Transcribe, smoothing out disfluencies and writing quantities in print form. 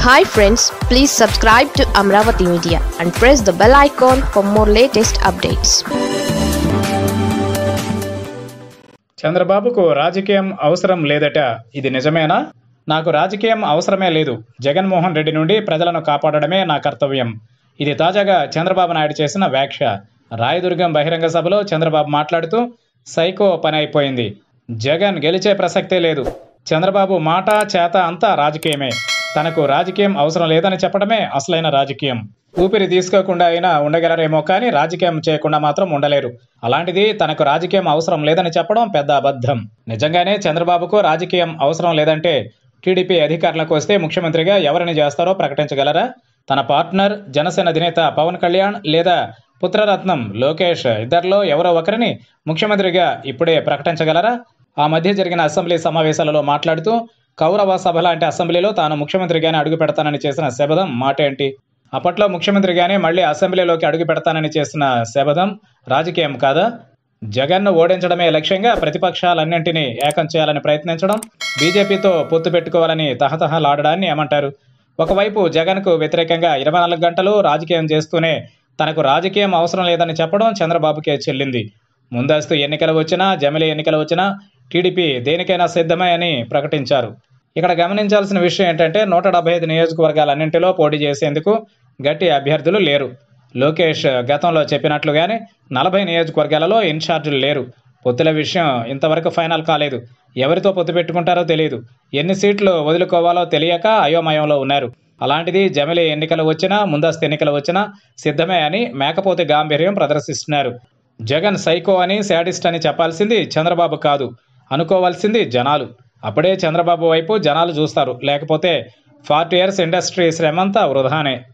Hi friends, please subscribe to Amaravathi Media and press the bell icon for more latest updates. చంద్రబాబుకు రాజకీయం అవసరం లేదట, ఇది నిజమేనా? నాకు రాజకీయం అవసరమే లేదు. జగన్మోహన్ రెడ్డి నుండి ప్రజలను కాపాడడమే నా కర్తవ్యం. ఇది తాజాగా చంద్రబాబు నాయుడు చేసిన వ్యాఖ్య. రాయదుర్గం బహిరంగ సభలో చంద్రబాబు మాట్లాడుతూ సైకో పని అయిపోయింది. జగన్ గెలిచే ప్రసక్తే లేదు. చంద్రబాబు మాట చేత అంతా రాజకీయమే. తనకు రాజకీయం అవసరం లేదని చెప్పడమే అసలైన రాజకీయం. ఊపిరి తీసుకోకుండా అయినా ఉండగలరేమో కానీ రాజకీయం చేయకుండా మాత్రం ఉండలేరు. అలాంటిది తనకు రాజకీయం అవసరం లేదని చెప్పడం పెద్ద అబద్ధం. నిజంగానే చంద్రబాబుకు రాజకీయం అవసరం లేదంటే టీడీపీ అధికారులకు వస్తే ముఖ్యమంత్రిగా ఎవరిని చేస్తారో ప్రకటించగలరా? తన పార్ట్నర్ జనసేన అధినేత పవన్ కళ్యాణ్ లేదా పుత్రరత్నం లోకేష్ ఇద్దరిలో ఎవరో ఒకరిని ముఖ్యమంత్రిగా ఇప్పుడే ప్రకటించగలరా? ఆ మధ్య జరిగిన అసెంబ్లీ సమావేశాలలో మాట్లాడుతూ కౌరవ సభ లాంటి అసెంబ్లీలో తాను ముఖ్యమంత్రిగానే అడుగు పెడతానని చేసిన శపథం మాటేంటి? అప్పట్లో ముఖ్యమంత్రిగానే మళ్ళీ అసెంబ్లీలోకి అడుగు పెడతానని చేసిన శపథం రాజకీయం కాదా? జగన్ను ఓడించడమే లక్ష్యంగా ప్రతిపక్షాలన్నింటినీ ఏకం చేయాలని ప్రయత్నించడం, బీజేపీతో పొత్తు పెట్టుకోవాలని తహతహలాడడాన్ని ఏమంటారు? ఒకవైపు జగన్కు వ్యతిరేకంగా 24 గంటలు రాజకీయం చేస్తూనే తనకు రాజకీయం అవసరం లేదని చెప్పడం చంద్రబాబుకే చెల్లింది. ముందస్తు ఎన్నికలు వచ్చినా, జమిలీ ఎన్నికలు వచ్చినా టీడీపీ దేనికైనా సిద్ధమే అని ప్రకటించారు. ఇక్కడ గమనించాల్సిన విషయం ఏంటంటే 175 నియోజకవర్గాలన్నింటిలో పోటీ చేసేందుకు గట్టి అభ్యర్థులు లేరు. లోకేష్ గతంలో చెప్పినట్లుగానే 40 నియోజకవర్గాలలో ఇన్ఛార్జీలు లేరు. పొత్తుల విషయం ఇంతవరకు ఫైనల్ కాలేదు. ఎవరితో పొత్తు పెట్టుకుంటారో తెలియదు. ఎన్ని సీట్లు వదులుకోవాలో తెలియక అయోమయంలో ఉన్నారు. అలాంటిది జమిలీ ఎన్నికలు వచ్చినా, ముందస్తు ఎన్నికలు వచ్చినా సిద్ధమే అని మేకపోతే గాంభీర్యం ప్రదర్శిస్తున్నారు. జగన్ సైకో అని, శాడిస్ట్ అని చెప్పాల్సింది చంద్రబాబు కాదు, అనుకోవాల్సింది జనాలు. అప్పుడే చంద్రబాబు వైపు జనాలు చూస్తారు. లేకపోతే 40 years ఇండస్ట్రీ శ్రమంతా వృధానే.